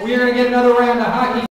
We are going to get another round of hockey.